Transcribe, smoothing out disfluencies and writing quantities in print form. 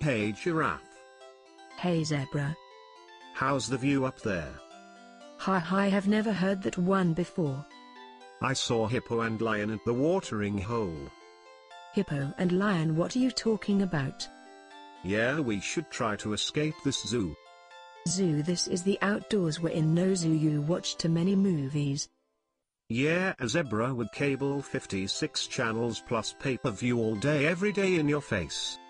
Hey Giraffe. Hey Zebra. How's the view up there? Hi, have never heard that one before. I saw hippo and lion at the watering hole. Hippo and lion, what are you talking about? Yeah, we should try to escape this zoo. Zoo, this is the outdoors, we're in no zoo, you watch too many movies. Yeah, a zebra with cable 56 channels plus pay-per-view all day every day in your face.